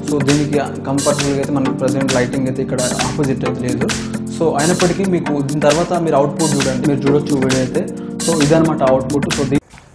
So దీనికి కంఫర్టబుల్గా అయితే మనకి ప్రజెంట్ లైటింగ్ అయితే ఇక్కడ ఆపోజిట్ అయితే లేదు. సో అయినప్పటికీ మీకు దీని తర్వాత మీరు అవుట్పుట్ చూడండి, మీరు చూడొచ్చు వీడియో అయితే. సో ఇదనమాట output. So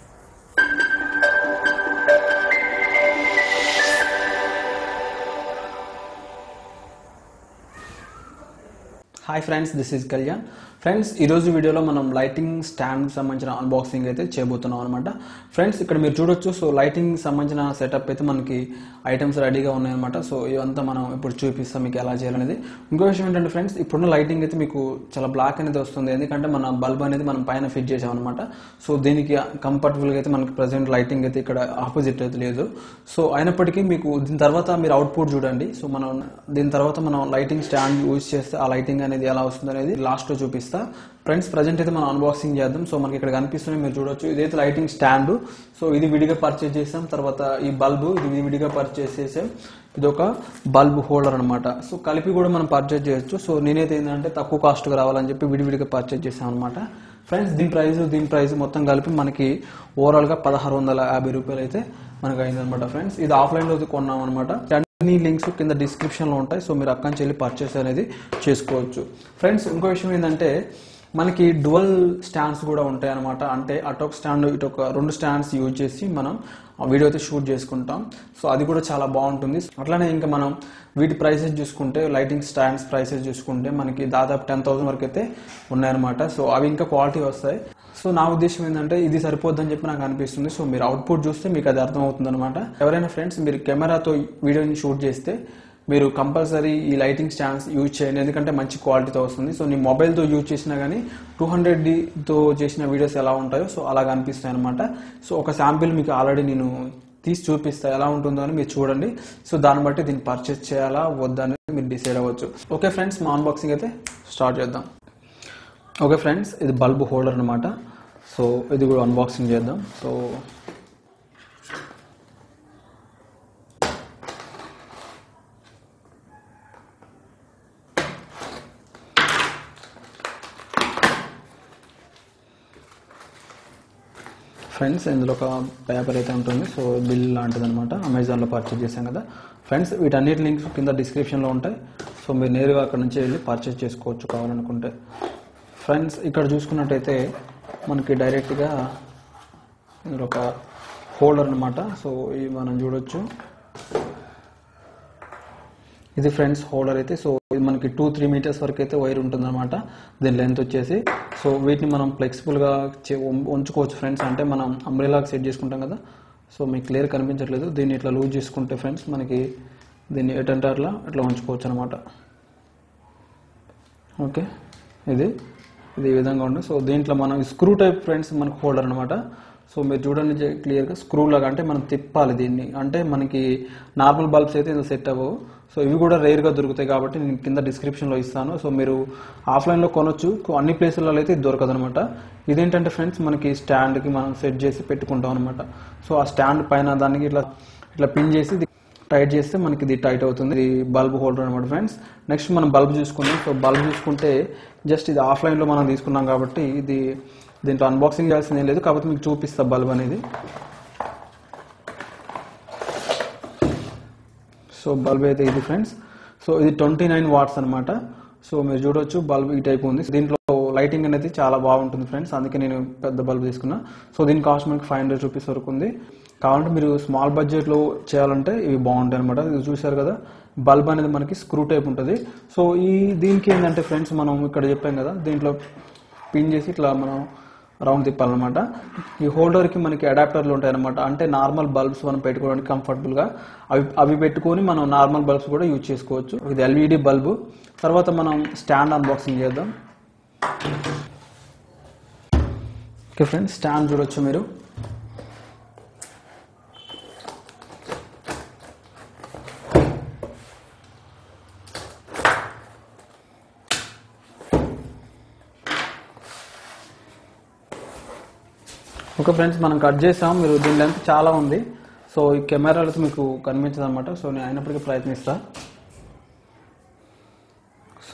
hi friends, this is Kalyan. Friends, ఈరోజు వీడియోలో మనం లైటింగ్ స్టాండ్ సంబంధించిన అన్బాక్సింగ్ అయితే చేయబోతున్నాం అనమాట. ఫ్రెండ్స్, ఇక్కడ మీరు చూడొచ్చు. సో లైటింగ్ సంబంధించిన సెటప్ అయితే మనకి ఐటమ్స్ రెడీగా ఉన్నాయన్నమాట. సో ఇవంతా మనం ఇప్పుడు చూపిస్తాం మీకు ఎలా చేయాలనేది. ఇంకో విషయం ఏంటంటే ఫ్రెండ్స్, ఇప్పుడున్న లైటింగ్ అయితే మీకు చాలా బ్లాక్ అనేది వస్తుంది, ఎందుకంటే మన బల్బ్ అనేది మనం పైన ఫిట్ చేసాం అనమాట. సో దీనికి కంఫర్టబుల్గా అయితే మనకి ప్రజెంట్ లైటింగ్ అయితే ఇక్కడ ఆపోజిట్ అయితే లేదు. సో అయినప్పటికీ మీకు దీని తర్వాత మీరు అవుట్పుట్ చూడండి. సో దీని తర్వాత మనం లైటింగ్ స్టాండ్ యూజ్ చేస్తే ఆ లైటింగ్ అనేది ఎలా వస్తుంది అనేది లాస్ట్లో చూపిస్తా. ఫ్రెండ్స్, ప్రజెంట్ అయితే మనం అన్బాక్సింగ్ చేద్దాం. సో మనకి ఇక్కడ కనిపిస్తుంది, మీరు చూడొచ్చు. ఇదైతే లైటింగ్ స్టాండ్. సో ఇది విడిగా పర్చేజ్ చేసాం. తర్వాత ఈ బల్బు ఇది విడిగా పర్చేజ్ చేసాం. ఇది ఒక బల్బ్ హోల్డర్ అనమాట. సో కలిపి కూడా మనం పర్చేజ్ చేయొచ్చు. సో నేనైతే ఏంటంటే తక్కువ కాస్ట్గా రావాలని చెప్పి విడివిడిగా పర్చేజ్ చేసాం అనమాట. ఫ్రెండ్స్, దీని ప్రైస్ మొత్తం కలిపి మనకి ఓవరాల్గా 1650 రూపాయలు అయితే మనకు అయిందనమాట. ఫ్రెండ్స్, ఇది ఆఫ్లైన్లో కొన్నాం అనమాట. అన్ని లింక్స్ కింద డిస్క్రిప్షన్లో ఉంటాయి. సో మీరు అక్కడి నుంచి వెళ్ళి పర్చేస్ అనేది చేసుకోవచ్చు. ఫ్రెండ్స్, ఇంకో విషయం ఏంటంటే మనకి డ్యువల్ స్టాండ్స్ కూడా ఉంటాయి అనమాట. అంటే అటొక స్టాండ్ ఇటొక 2 స్టాండ్స్ యూజ్ చేసి మనం వీడియో అయితే షూట్ చేసుకుంటాం. సో అది కూడా చాలా బాగుంటుంది. అట్లానే ఇంకా మనం వీటి ప్రైసెస్ చూసుకుంటే, లైటింగ్ స్టాండ్స్ ప్రైసెస్ చూసుకుంటే మనకి దాదాపు 10,000 వరకు అయితే ఉన్నాయన్నమాట. సో అవి ఇంకా క్వాలిటీ వస్తాయి. సో నా ఉద్దేశం ఏంటంటే ఇది సరిపోద్దని చెప్పి నాకు అనిపిస్తుంది. సో మీరు అవుట్పుట్ చూస్తే మీకు అది అర్థమవుతుంది అనమాట. ఎవరైనా ఫ్రెండ్స్ మీరు కెమెరాతో వీడియోని షూట్ చేస్తే మీరు కంపల్సరీ ఈ లైటింగ్ స్టాండ్స్ యూజ్ చేయండి, ఎందుకంటే మంచి క్వాలిటీతో వస్తుంది. సో నీ మొబైల్తో యూజ్ చేసినా కానీ 200Dతో చేసిన వీడియోస్ ఎలా ఉంటాయో సో అలాగ అనిపిస్తాయి అనమాట. సో ఒక శాంపిల్ మీకు ఆల్రెడీ నేను తీసి చూపిస్తా ఎలా ఉంటుందో అని మీరు చూడండి. సో దాన్ని బట్టి దీన్ని పర్చేస్ చేయాలా వద్దా అనేది మీరు డిసైడ్ అవ్వచ్చు. ఓకే ఫ్రెండ్స్, మా అన్బాక్సింగ్ అయితే స్టార్ట్ చేద్దాం. ఓకే ఫ్రెండ్స్, ఇది బల్బ్ హోల్డర్ అనమాట. సో ఇది కూడా అన్బాక్సింగ్ చేద్దాం. సో ఫ్రెండ్స్, ఇందులో ఒక పేపర్ అయితే ఉంటుంది. సో బిల్ లాంటిది అనమాట. అమెజాన్లో పర్చేజ్ చేశాం కదా ఫ్రెండ్స్. వీటన్నిటి లింక్స్ కింద డిస్క్రిప్షన్లో ఉంటాయి. సో మీరు నేరుగా అక్కడ నుంచి వెళ్ళి పర్చేజ్ చేసుకోవచ్చు కావాలనుకుంటే. ఫ్రెండ్స్, ఇక్కడ చూసుకున్నట్టయితే మనకి డైరెక్ట్గా ఇందులో ఒక హోల్డర్ అనమాట. సో ఇది మనం చూడొచ్చు. ఇది ఫ్రెండ్స్ హోల్డర్ అయితే. సో ఇది మనకి 2-3 మీటర్స్ వరకు అయితే వైర్ ఉంటుంది అనమాట. దీని లెంత్ వచ్చేసి. సో వీటిని మనం ఫ్లెక్సిబుల్గా ఉంచుకోవచ్చు ఫ్రెండ్స్. అంటే మనం అంబ్రెలాగా సెట్ చేసుకుంటాం కదా. సో మీకు క్లియర్ కనిపించట్లేదు. దీన్ని ఇట్లా లూజ్ చేసుకుంటే ఫ్రెండ్స్ మనకి దీన్ని ఎటంటే అట్లా ఉంచుకోవచ్చు అనమాట. ఓకే, ఇది ఈ విధంగా ఉంటుంది. సో దీంట్లో మనం స్క్రూ టైప్ ఫ్రెండ్స్ మనకు హోల్డర్ అనమాట. సో మీరు చూడండి క్లియర్గా స్క్రూ లాగా, అంటే మనం తిప్పాలి దీన్ని. అంటే మనకి నార్మల్ బల్బ్స్ అయితే ఇది సెట్ అవ్వవు. సో ఇవి కూడా రేర్గా దొరుకుతాయి కాబట్టి నేను కింద డిస్క్రిప్షన్లో ఇస్తాను. సో మీరు ఆఫ్లైన్లో కొనొచ్చు, అన్ని ప్లేసులలో అయితే ఇది దొరకదు అనమాట. ఇదేంటంటే ఫ్రెండ్స్ మనకి స్టాండ్కి మనం సెట్ చేసి పెట్టుకుంటాం అనమాట. సో ఆ స్టాండ్ పైన దానికి ఇట్లా పిన్ చేసి టైట్ చేస్తే మనకి ఇది టైట్ అవుతుంది. ఇది బల్బ్ హోల్డర్ అనమాట ఫ్రెండ్స్. నెక్స్ట్ మనం బల్బ్ చూసుకుందాం. సో బల్బ్ చూసుకుంటే జస్ట్ ఇది ఆఫ్లైన్లో మనం తీసుకున్నాం కాబట్టి దీంట్లో అన్బాక్సింగ్ చేయాల్సింది ఏం లేదు, కాబట్టి మీకు చూపిస్తా బల్బ్ అనేది. సో బల్బ్ అయితే ఇది ఫ్రెండ్స్. సో ఇది 29 వాట్స్ అనమాట. సో మీరు చూడొచ్చు బల్బ్ ఈ టైప్ ఉంది. దీంట్లో లైటింగ్ అనేది చాలా బాగుంటుంది ఫ్రెండ్స్, అందుకే నేను పెద్ద బల్బ్ తీసుకున్నా. సో దీని కాస్ట్ మనకి 500 రూపీస్ వరకు ఉంది. కావాలంటే మీరు స్మాల్ బడ్జెట్లో చేయాలంటే ఇవి బాగుంటాయి అనమాట. ఇది చూసారు కదా, బల్బ్ అనేది మనకి స్క్రూ టైప్ ఉంటుంది. సో దీనికి ఏంటంటే ఫ్రెండ్స్ మనం ఇక్కడ చెప్పాం కదా, దీంట్లో పిన్ చేసి ఇట్లా మనం రౌండ్ తిప్పాలన్నమాట. ఈ హోల్డర్కి మనకి అడాప్టర్లు ఉంటాయి అనమాట. అంటే నార్మల్ బల్బ్స్ మనం పెట్టుకోవడానికి కంఫర్టబుల్గా అవి పెట్టుకొని మనం నార్మల్ బల్బ్స్ కూడా యూజ్ చేసుకోవచ్చు. ఇది ఎల్ఈడి బల్బు. తర్వాత మనం స్టాండ్ అన్బాక్సింగ్ చేద్దాం. ఓకే ఫ్రెండ్స్, స్టాండ్ చూడొచ్చు మీరు. ఓకే ఫ్రెండ్స్, మనం కట్ చేసాం. మీరు దీని లెంత్ చాలా ఉంది. సో ఈ కెమెరాలతో మీకు కనిపించదు అనమాట. సో నేను అయినప్పటికీ ప్రయత్నిస్తా. సో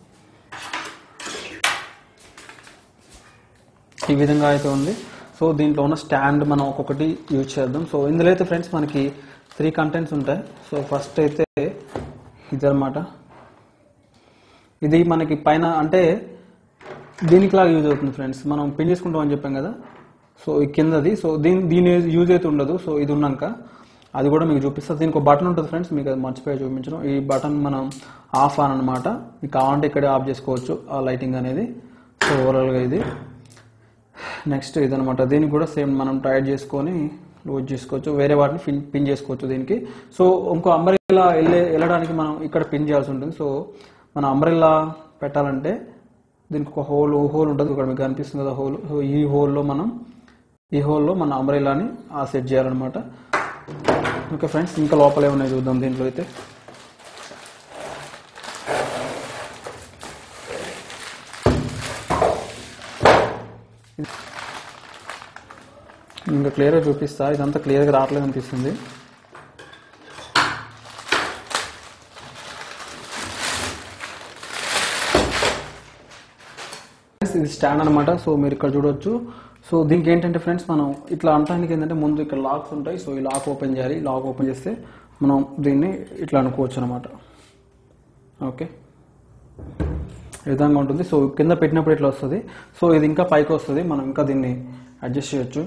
ఈ విధంగా అయితే ఉంది. సో దీంట్లో ఉన్న స్టాండ్ మనం ఒక్కొక్కటి యూజ్ చేద్దాం. సో ఇందులో అయితే ఫ్రెండ్స్ మనకి 3 కంటెంట్స్ ఉంటాయి. సో ఫస్ట్ అయితే ఇదన్నమాట. ఇది మనకి పైన అంటే దీనికిలాగా యూజ్ అవుతుంది ఫ్రెండ్స్. మనం పిన్ చేసుకుంటాం అని చెప్పాం కదా, సో ఈ కిందది. సో దీని యూజ్ అయితే ఉండదు. సో ఇది ఉన్నాక అది కూడా మీకు చూపిస్తుంది. దీనికి ఒక బటన్ ఉంటుంది ఫ్రెండ్స్, మీకు అది మర్చిపోయి చూపించడం. ఈ బటన్ మనం ఆఫ్ ఆన్ అనమాట. మీకు కావాలంటే ఇక్కడే ఆఫ్ చేసుకోవచ్చు ఆ లైటింగ్ అనేది. సో ఓవరాల్గా ఇది. నెక్స్ట్ ఇదనమాట. దీనికి కూడా సేమ్ మనం టైట్ చేసుకొని లూజ్ చేసుకోవచ్చు, వేరే వాటిని పిన్ చేసుకోవచ్చు దీనికి. సో ఇంకో అంబ్రెల్లా వెళ్ళడానికి మనం ఇక్కడ పిన్ చేయాల్సి ఉంటుంది. సో మన అంబ్రెల్లా పెట్టాలంటే దీనికి ఒక హోల్ ఉంటుంది, ఇక్కడ మీకు కనిపిస్తుంది కదా హోల్. సో ఈ హోల్లో మన అంబ్రెల్లాని సెట్ చేయాలన్నమాట. ఓకే ఫ్రెండ్స్, ఇంకా లోపల ఏమన్నా చూద్దాం దీంట్లో అయితే. ఇంకా క్లియర్గా చూపిస్తా. ఇదంతా క్లియర్గా రావట్లేదు అనిపిస్తుంది. ఇది స్టాండ్ అనమాట. సో మీరు ఇక్కడ చూడొచ్చు. సో దీనికి ఏంటంటే ఫ్రెండ్స్, మనం ఇట్లా అంటానికి ఏంటంటే ముందు ఇక్కడ లాక్స్ ఉంటాయి. సో ఈ లాక్ ఓపెన్ చేయాలి. లాక్ ఓపెన్ చేస్తే మనం దీన్ని ఇట్లా అనుకోవచ్చు అనమాట. ఓకే, ఈ విధంగా ఉంటుంది. సో కింద పెట్టినప్పుడు ఇట్లా వస్తుంది. సో ఇది ఇంకా పైకి వస్తుంది. మనం ఇంకా దీన్ని అడ్జస్ట్ చేయొచ్చు.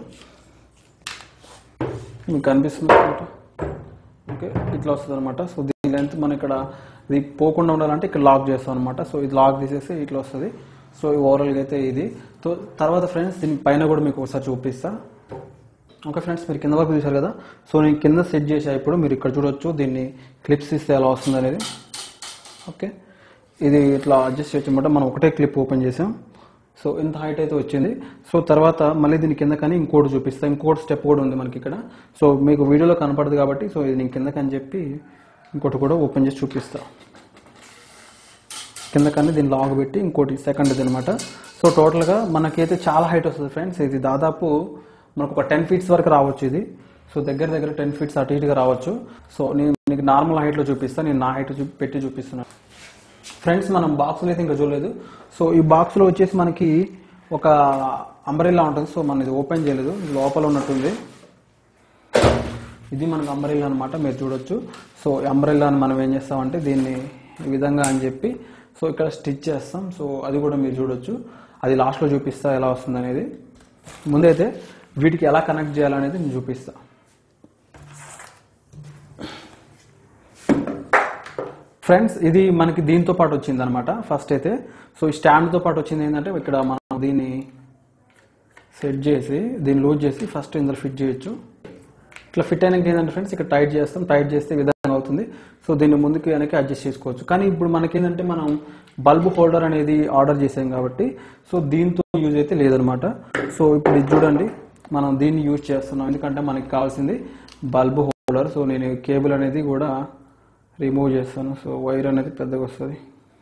మీకు కనిపిస్తుంది అనమాట. ఓకే, ఇట్లా వస్తుంది అనమాట. సో దీని లెంత్ మనం ఇక్కడ ఇది పోకుండా ఉండాలంటే ఇక్కడ లాక్ చేస్తాం అనమాట. సో ఇది లాక్ తీసేస్తే ఇట్లా వస్తుంది. సో ఓవరాల్గా అయితే ఇది. తర్వాత ఫ్రెండ్స్ దీని పైన కూడా మీకు ఒకసారి చూపిస్తా. ఓకే ఫ్రెండ్స్, మీరు కింద వరకు చూసారు కదా. సో నేను కింద సెట్ చేసా. ఇప్పుడు మీరు ఇక్కడ చూడొచ్చు దీన్ని క్లిప్స్ ఇస్తే ఎలా వస్తుంది అనేది. ఓకే, ఇది ఇట్లా అడ్జస్ట్ చేయొచ్చు అనమాట. మనం ఒకటే క్లిప్ ఓపెన్ చేసాం. సో ఇంత హైట్ అయితే వచ్చింది. సో తర్వాత మళ్ళీ దీని కింద కానీ ఇంకోటి చూపిస్తాను. ఇంకోటి స్టెప్ కూడా ఉంది మనకి ఇక్కడ. సో మీకు వీడియోలో కనపడదు కాబట్టి సో ఇది నేను కిందకని చెప్పి ఇంకోటి కూడా ఓపెన్ చేసి చూపిస్తా. కింద కానీ దీన్ని లాగ్ పెట్టి ఇంకోటి సెకండ్ ఇది అనమాట. సో టోటల్గా మనకైతే చాలా హైట్ వస్తుంది ఫ్రెండ్స్. ఇది దాదాపు మనకు ఒక 10 feet వరకు రావచ్చు ఇది. సో దగ్గర 10 feet అటు ఇటుగా రావచ్చు. సో నేను మీకు నార్మల్ హైట్లో చూపిస్తాను. నేను నా హైట్ పెట్టి చూపిస్తున్నాను ఫ్రెండ్స్. మనం బాక్స్లో అయితే ఇంకా చూడలేదు. సో ఈ బాక్స్లో వచ్చేసి మనకి ఒక అంబ్రెల్లా ఉంటుంది. సో మనం ఇది ఓపెన్ చేయలేదు, లోపల ఉన్నట్టుంది. ఇది మనకు అంబ్రెల్లా అనమాట, మీరు చూడొచ్చు. సో ఈ అంబ్రెల్లాని మనం ఏం చేస్తామంటే దీన్ని ఈ విధంగా అని చెప్పి సో ఇక్కడ స్టిచ్ చేస్తాం. సో అది కూడా మీరు చూడొచ్చు. అది లాస్ట్లో చూపిస్తా ఎలా వస్తుంది అనేది. ముందైతే వీటికి ఎలా కనెక్ట్ చేయాలనేది నేను చూపిస్తా. ఫ్రెండ్స్ ఇది మనకి దీంతో పాటు వచ్చింది అనమాట ఫస్ట్ అయితే. సో ఈ స్టాండ్తో పాటు వచ్చింది ఏంటంటే ఇక్కడ మనం దీన్ని సెట్ చేసి దీన్ని లూజ్ చేసి ఫస్ట్ ఇందులో ఫిట్ చేయొచ్చు. ఇట్లా ఫిట్ అయినాక ఏంటంటే ఫ్రెండ్స్ ఇక్కడ టైట్ చేస్తాం. టైట్ చేస్తే విధంగా అవుతుంది. సో దీన్ని ముందుకు వెనక్కి అడ్జస్ట్ చేసుకోవచ్చు. కానీ ఇప్పుడు మనకి ఏంటంటే మనం బల్బ్ హోల్డర్ అనేది ఆర్డర్ చేసాం కాబట్టి సో దీంతో యూజ్ అయితే లేదనమాట. సో ఇప్పుడు ఇది చూడండి, మనం దీన్ని యూజ్ చేస్తున్నాం ఎందుకంటే మనకి కావాల్సింది బల్బ్ హోల్డర్. సో నేను కేబుల్ అనేది కూడా రిమూవ్ చేస్తాను. సో వైర్ అనేది పెద్దగా వస్తుంది.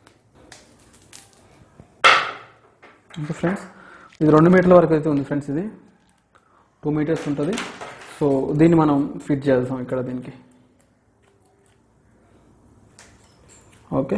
ఓకే ఫ్రెండ్స్, ఇది 2 మీటర్ల వరకు అయితే ఉంది ఫ్రెండ్స్. ఇది 2 meters ఉంటుంది. సో దీన్ని మనం ఫిట్ చేస్తాం ఇక్కడ దీనికి. ఓకే,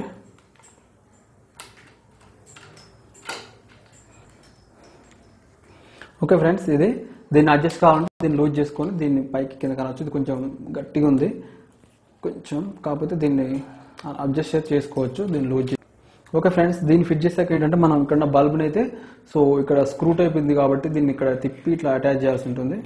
ఓకే ఫ్రెండ్స్, ఇది దీన్ని అడ్జస్ట్ కావాలంటే దీన్ని లూజ్ చేసుకొని దీన్ని పైకి కింద కనవచ్చు. ఇది కొంచెం గట్టిగా ఉంది కొంచెం, కాకపోతే దీన్ని అడ్జస్ట్ చేసుకోవచ్చు దీన్ని లూజ్. ఓకే ఫ్రెండ్స్, దీన్ని ఫిట్ చేసాక ఏంటంటే మనం ఇక్కడ బల్బ్ని అయితే సో ఇక్కడ స్క్రూ టైప్ ఉంది కాబట్టి దీన్ని ఇక్కడ తిప్పి ఇట్లా అటాచ్ చేయాల్సి ఉంటుంది.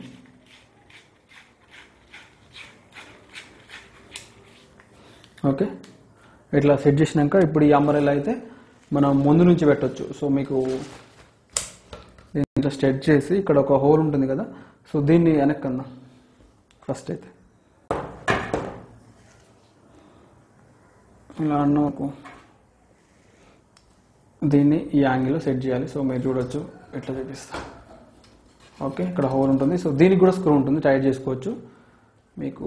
ఓకే, ఇట్లా సెట్ చేసినాక ఇప్పుడు ఈ అంబ్రెల్లా అయితే మనం ముందు నుంచి పెట్టవచ్చు. సో మీకు దీన్ని ఇట్లా స్ట్రెచ్ చేసి ఇక్కడ ఒక హోల్ ఉంటుంది కదా, సో దీన్ని వెనక్కన్నా ఫస్ట్ అయితే ఇలా అన్నకు దీన్ని ఈ యాంగిల్లో సెట్ చేయాలి. సో మీరు చూడొచ్చు, ఎట్లా చూపిస్తా. ఓకే, ఇక్కడ హోల్ ఉంటుంది. సో దీనికి కూడా స్క్రూ ఉంటుంది, టైట్ చేసుకోవచ్చు. మీకు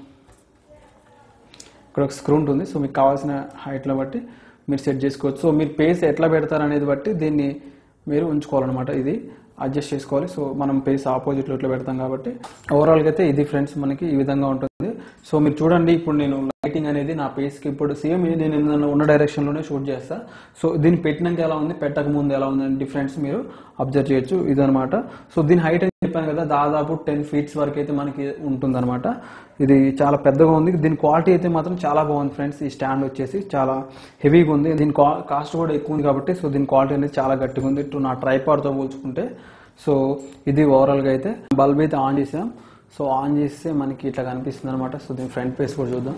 ఇక్కడ ఒక స్క్రూ ఉంటుంది. సో మీకు కావాల్సిన హైట్లో బట్టి మీరు సెట్ చేసుకోవచ్చు. సో మీరు పేస్ ఎట్లా పెడతారు అనేది బట్టి దీన్ని మీరు ఉంచుకోవాలన్నమాట. ఇది అడ్జస్ట్ చేసుకోవాలి. సో మనం పేస్ ఆపోజిట్లో ఇట్లా పెడతాం కాబట్టి ఓవరాల్గా అయితే ఇది ఫ్రెండ్స్ మనకి ఈ విధంగా ఉంటుంది. సో మీరు చూడండి, ఇప్పుడు నేను లైటింగ్ అనేది నా ఫేస్కి ఇప్పుడు సేమ్ నేను ఉన్న డైరెక్షన్లోనే షూట్ చేస్తా. సో దీన్ని పెట్టినాక ఎలా ఉంది, పెట్టక ముందు ఎలా ఉంది డిఫరెన్స్ మీరు అబ్జర్వ్ చేయొచ్చు. ఇదనమాట. సో దీని హైట్ అయితే చెప్పాను కదా, దాదాపు 10 feet వరకు అయితే మనకి ఉంటుందన్నమాట. ఇది చాలా పెద్దగా ఉంది. దీని క్వాలిటీ అయితే మాత్రం చాలా బాగుంది ఫ్రెండ్స్. ఈ స్టాండ్ వచ్చేసి చాలా హెవీగా ఉంది. దీని కాస్ట్ కూడా ఎక్కువ ఉంది కాబట్టి సో దీని క్వాలిటీ అనేది చాలా గట్టిగా ఉంది నా ట్రైపాడ్తో పోల్చుకుంటే. సో ఇది ఓవరాల్గా అయితే బల్బ్ అయితే ఆన్ చేసాం. సో ఆన్ చేస్తే మనకి ఇట్లా కనిపిస్తుంది అనమాట. సో దీని ఫ్రంట్ ఫేస్ కూడా చూద్దాం.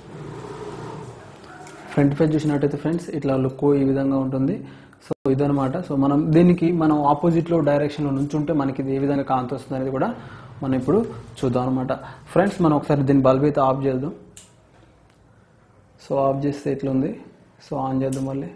ఫ్రంట్ ఫేస్ చూసినట్టయితే ఫ్రెండ్స్ ఇట్లా లుక్ ఈ విధంగా ఉంటుంది. సో ఇదనమాట. సో మనం ఆపోజిట్లో డైరెక్షన్లో నుంచుంటే మనకి ఇది ఏ విధంగా కాంతి వస్తుంది అనేది కూడా మనం ఇప్పుడు చూద్దాం అనమాట. ఫ్రెండ్స్ మనం ఒకసారి దీని బల్బ్ అయితే ఆఫ్ చేద్దాం. సో ఆఫ్ చేస్తే ఇట్లుంది. సో ఆన్ చేద్దాం మళ్ళీ.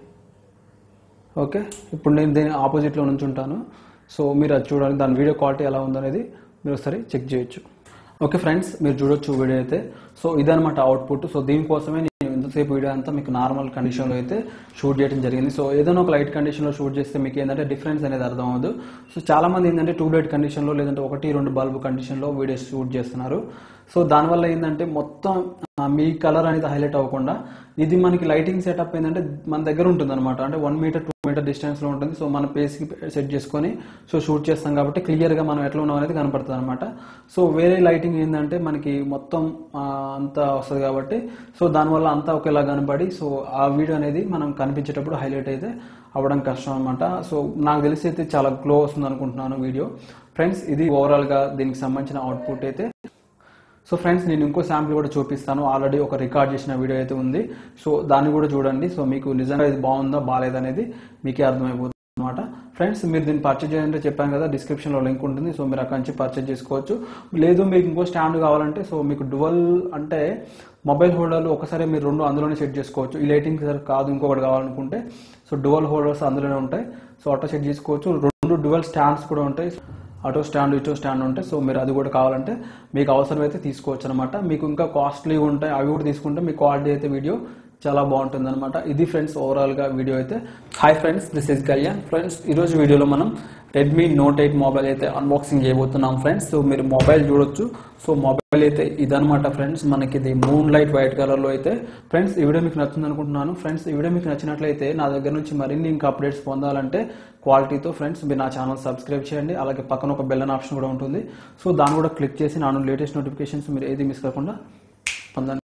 ఓకే, ఇప్పుడు నేను దీని ఆపోజిట్లో నుంచుంటాను. సో మీరు అది చూడాలి, దాని వీడియో క్వాలిటీ ఎలా ఉందనేది మీరు ఒకసారి చెక్ చేయొచ్చు. ఓకే ఫ్రెండ్స్, మీరు చూడొచ్చు వీడియో అయితే. సో ఇదనమాట అవుట్పుట్. సో దీనికోసమే నేను ఇంతసేపు వీడియో అంతా మీకు నార్మల్ కండిషన్లో అయితే షూట్ చేయడం జరిగింది. సో ఏదైనా ఒక లైట్ కండిషన్లో షూట్ చేస్తే మీకు ఏంటంటే డిఫరెన్స్ అనేది అర్థం అవ్వదు. సో చాలా మంది ఏంటంటే 2 లైట్ కండిషన్లో లేదంటే 1-2 బల్బ్ కండిషన్లో వీడియోస్ షూట్ చేస్తున్నారు. సో దానివల్ల ఏంటంటే మొత్తం మీ కలర్ అనేది హైలైట్ అవ్వకుండా ఇది మనకి లైటింగ్ సెటప్ ఏంటంటే మన దగ్గర ఉంటుంది అనమాట. అంటే 1 మీటర్ 2 మీటర్ డిస్టెన్స్లో ఉంటుంది. సో మన ఫేస్కి సెట్ చేసుకొని సో షూట్ చేస్తాం కాబట్టి క్లియర్గా మనం ఎట్లా ఉన్నాం అనేది కనపడుతుంది అనమాట. సో వేరే లైటింగ్ ఏంటంటే మనకి మొత్తం అంతా వస్తుంది కాబట్టి సో దానివల్ల అంతా ఒకేలా కనపడి సో ఆ వీడియో అనేది మనం కనిపించేటప్పుడు హైలైట్ అయితే అవ్వడం కష్టం అనమాట. సో నాకు తెలిసి అయితే చాలా గ్లో వస్తుంది అనుకుంటున్నాను వీడియో. ఫ్రెండ్స్ ఇది ఓవరాల్గా దీనికి సంబంధించిన అవుట్పుట్ అయితే. సో ఫ్రెండ్స్ నేను ఇంకో శాంపుల్ కూడా చూపిస్తాను. ఆల్రెడీ ఒక రికార్డ్ చేసిన వీడియో అయితే ఉంది. సో దాన్ని కూడా చూడండి. సో మీకు నిజంగా ఇది బాగుందా బాగాలేదా అనేది మీకే అర్థమైపోతుంది అనమాట. ఫ్రెండ్స్ మీరు దీన్ని పర్చేజ్ చేయాలంటే చెప్పాను కదా, డిస్క్రిప్షన్లో లింక్ ఉంటుంది. సో మీరు అక్కడి నుంచి పర్చేజ్ చేసుకోవచ్చు. లేదు మీకు ఇంకో స్టాండ్ కావాలంటే సో మీకు డ్యువల్ అంటే మొబైల్ హోల్డర్లు ఒకసారి మీరు 2 అందులోనే సెట్ చేసుకోవచ్చు. ఈ లైటింగ్ కాదు ఇంకొకటి కావాలనుకుంటే సో డ్యువల్ హోల్డర్స్ అందులోనే ఉంటాయి. సో అట్లా సెట్ చేసుకోవచ్చు. 2 డ్యువల్ స్టాండ్స్ కూడా ఉంటాయి. అటో స్టాండ్ ఇటో స్టాండ్ ఉంటాయి. సో మీరు అది కూడా కావాలంటే మీకు అవసరమైతే తీసుకోవచ్చు అనమాట. మీకు ఇంకా కాస్ట్లీ ఉంటాయి, అవి కూడా తీసుకుంటే మీ క్వాలిటీ అయితే వీడియో చాలా బాగుంటుంది అనమాట. ఇది ఫ్రెండ్స్ ఓవరాల్గా వీడియో అయితే. Hi friends, this is Kalyan. Friends ఈరోజు వీడియోలో మనం రెడ్మీ నోట్ 8 మొబైల్ అయితే అన్బాక్సింగ్ చేయబోతున్నాం ఫ్రెండ్స్. సో మీరు మొబైల్ చూడొచ్చు. సో మొబైల్ అయితే ఇదనమాట ఫ్రెండ్స్. మనకి ఇది మూన్ లైట్ వైట్ కలర్లో అయితే. ఫ్రెండ్స్ ఈ వీడియో మీకు నచ్చింది అనుకుంటున్నాను. ఫ్రెండ్స్ ఈ వీడియో మీకు నచ్చినట్లయితే నా దగ్గర నుంచి మరిన్ని ఇంకా అప్డేట్స్ పొందాలంటే క్వాలిటీతో ఫ్రెండ్స్ మీరు నా ఛానల్ సబ్స్క్రైబ్ చేయండి. అలాగే పక్కన ఒక బెల్ ఆప్షన్ కూడా ఉంటుంది. సో దాన్ని కూడా క్లిక్ చేసి నా లేటెస్ట్ నోటిఫికేషన్స్ మీరు ఏది మిస్ కాకుండా పొందండి.